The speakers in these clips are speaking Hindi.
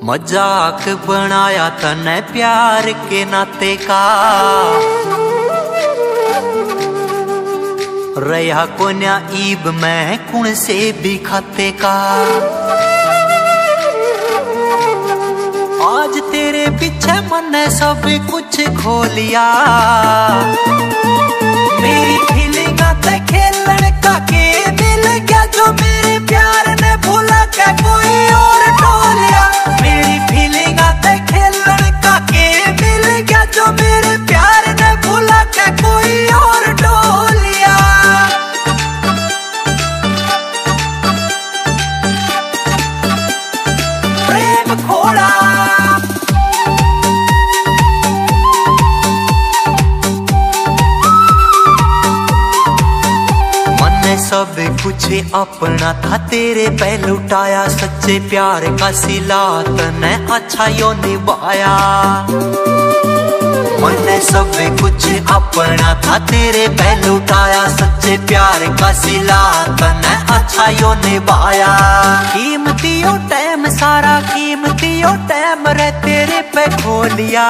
मजाक बनाया तने प्यार के नाते का, रहा कोन्या ईब मैं कुण से भी खाते का। आज तेरे पीछे मैंने सब कुछ खो लिया, मेरी फीलिंग आते खेलने का के मिल गया, जो मेरे प्यार ने भूला क्या कोई और टोलिया। मेरी फीलिंग आते खेलने का के मिल गया, जो मेरे प्यार ने भूला क्या कोई और टोलिया। प्रेम खोड़ा सब कुछ अपना था तेरे पे लुटाया, सच्चे प्यार का सिला तने अच्छा यो निभाया। मैंने सब कुछ अपना था तेरे पे लुटाया, सच्चे प्यार का सिला तने अच्छा यो निभाया। कीमतियों टाइम सारा कीमतियों टाइम रे तेरे पे खो लिया,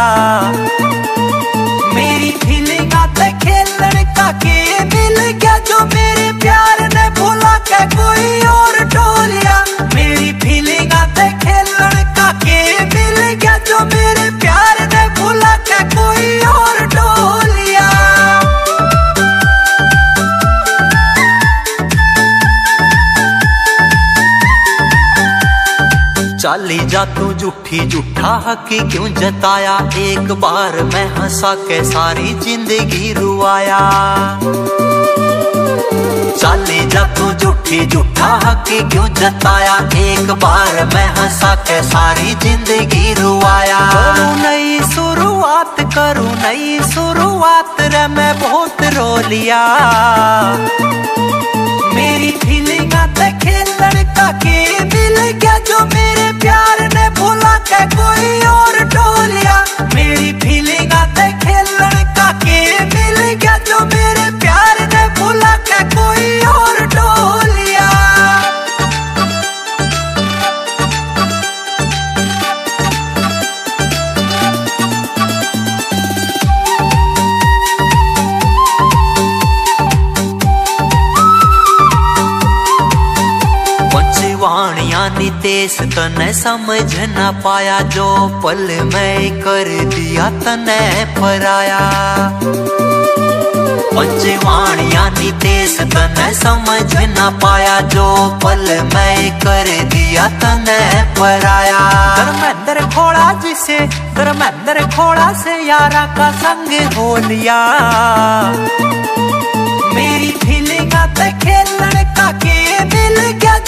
मेरी फीलिंग आते खेलने का के मिल गया, जो मेरे प्यार ने भूला क्या कोई और टोलिया। मेरी फीलिंग आते खेलने का के मिल गया, जो मेरे प्यार ने भूला क्या कोई और टोलिया। चाली जा तू झूठी झूठा हक क्यों जताया, एक बार मैं हंसा के सारी जिंदगी रुआया। चाली जा तू झूठी झूठा हक क्यों जताया, एक बार मैं हंसा के सारी जिंदगी रुआया। करूं नई शुरुआत रे मैं बहुत रो लिया, मेरी फीलिंग आते खेलने का के मिल गया, जो मेरे प्यार ने भूला क्या कोई और टोलिया। मेरी फीलिंग आते खेलने का के मिल गया, जो मेरे प्यार ने भूला क्या कोई और टोलिया। वाणिया नितेश तने समझ न पाया, जो पल मैं कर दिया तने पराया। पंचवाणिया नितेश तने समझ न पाया, जो पल मैं कर दिया तने पराया। धर्मेंद्र खोड़ा से यारा का संग हो लिया, मेरी फीलिंग आते खेलने का के मिल गया,